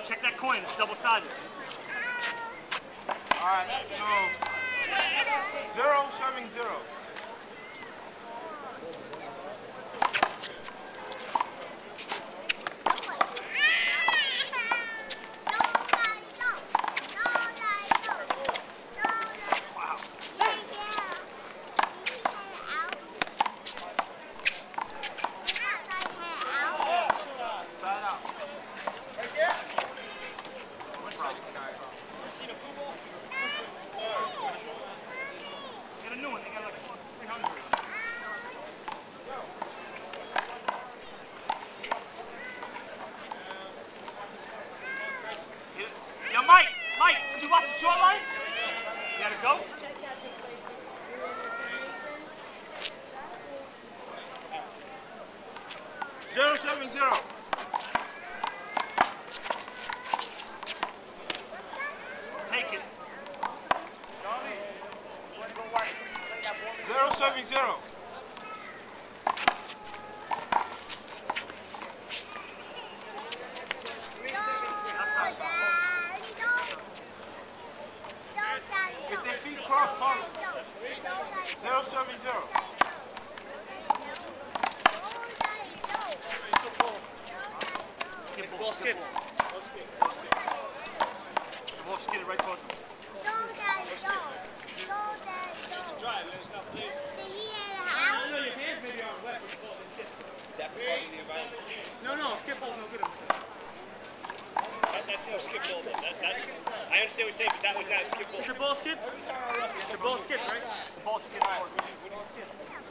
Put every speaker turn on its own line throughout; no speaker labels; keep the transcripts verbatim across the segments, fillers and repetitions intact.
check that coin. It's double-sided.
All right, so zero, seven, zero.
Yo, Mike, Mike, can you watch the short line? You gotta go?
Zero, seven, zero.
Take it.
Zero, seven, zero. If their feet cross, call it. Zero, seven, zero.
Skip ball, skip. The ball skidded right towards him. Drive, let us not play. No, no, your hands maybe aren't wet, but the ball is skip.
That's probably the environment.
No, no, skip ball's no good.
That, that's no skip ball. That, that, I understand what you're saying, but that was not a skip ball.
Is your ball skip? Your ball skip, right? The ball skip. Ball skip.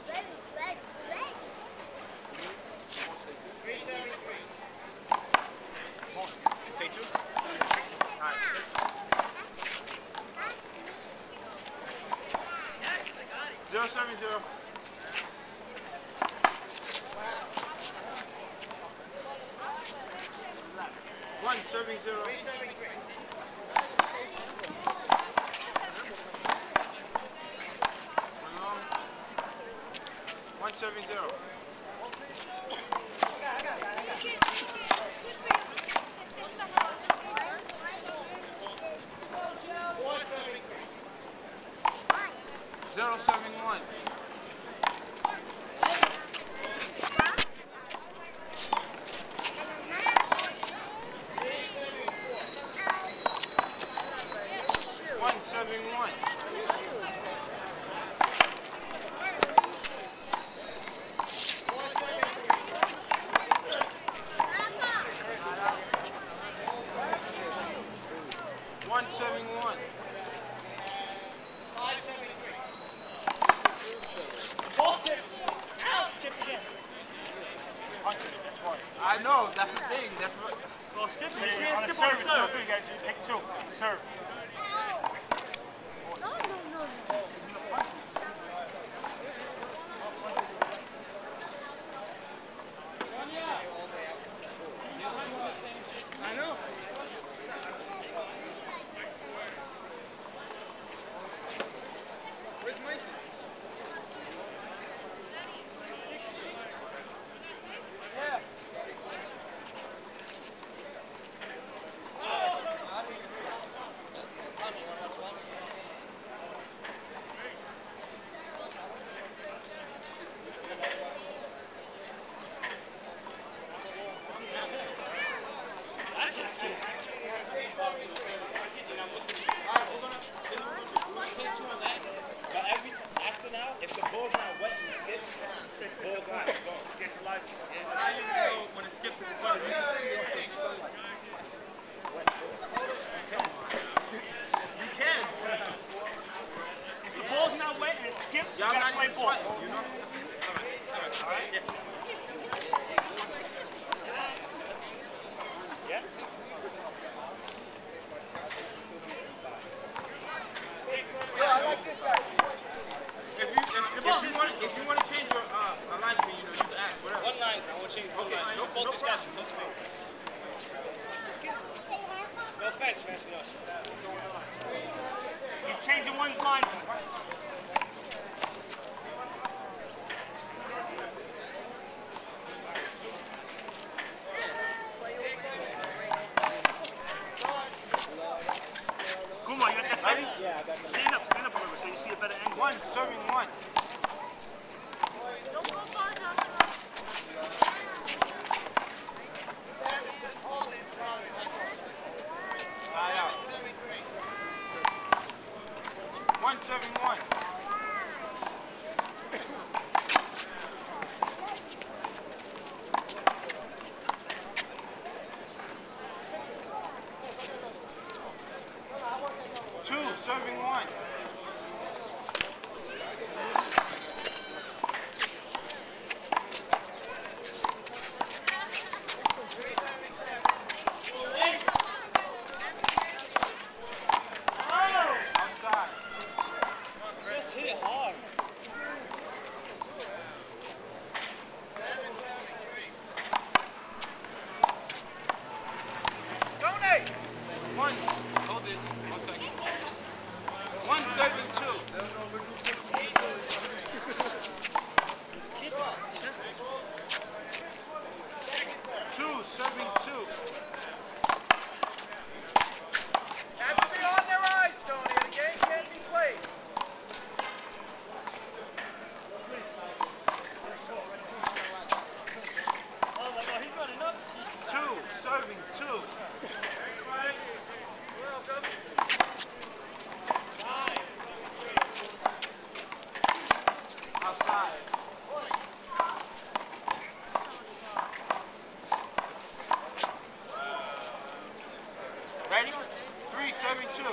Take two.
Zero, seven, zero. One, seven, zero. One long. One, seven, zero. Zero, seven, one. One, seven, one. One, seven, one.
Ball skip. Out, skip again.
I know, that's the thing. That's what.
Ball skip. You
Yeah,
can't
on the
skip on the
serve,
serve.
it's
You gotta take two. Serve. I know. Where's Mikey? Yeah. That's just good.
But every, after now, if the ball's not wet and skips, it's ball's not. Go.
Gets a live.
When it skips, it's funny. You can.
If the ball's not wet and it skips, you
Y'all
gotta
not
play
even
ball.
sweating, you know?
Alright? Yeah. Yeah?
Yeah, I like this guy. If you if, if you want if you want to change your uh alignment, you know, you can ask whatever.
One line, man. We'll change one
Okay,
line.
no-
Both
no
discussions. Let's make it. No offense, man. You know.
He's changing one's line.
Ready? Three, seven, two.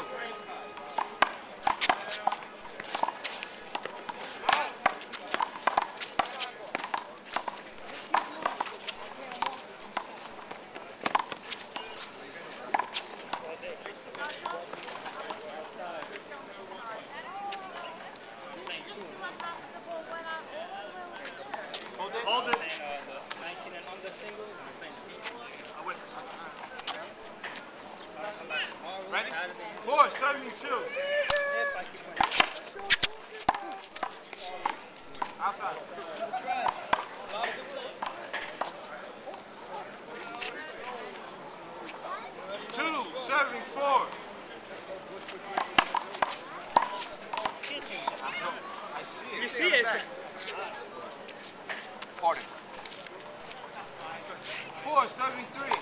Hold it.
Hold it.
Playing uh, the nineteen and under singles, and we're playing the piece.
I'll wait for something.
Come back tomorrow,
Ready?
Saturday.
Four, seven, two.
If I keep playing.
Outside.
Try. A lot of good players.
Two, seven, four. I see it.
You see it?
Pardon. Four, seven, three.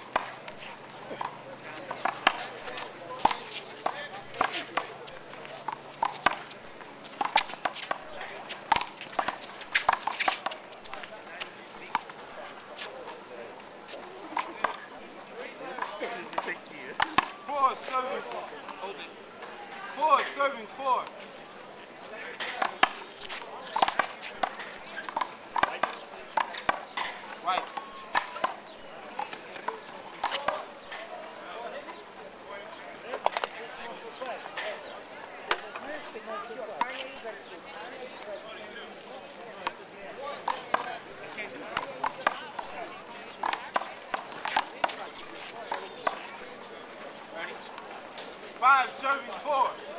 Four, seven, hold it. Four, seven, four. Right. Ready? Five, seven, four.